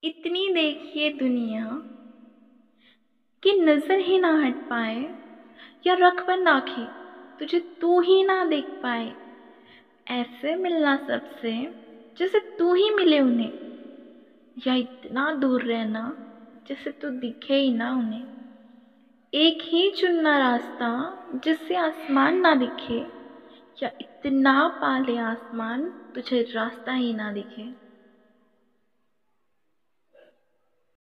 इतनी देखिए दुनिया कि नजर ही ना हट पाए, या रख बंद आंखें तुझे तू ही ना देख पाए। ऐसे मिलना सबसे जैसे तू ही मिले उन्हें, या इतना दूर रहना जैसे तू दिखे ही ना उन्हें। एक ही चुनना रास्ता जिससे आसमान ना दिखे, या इतना पाले आसमान तुझे रास्ता ही ना दिखे।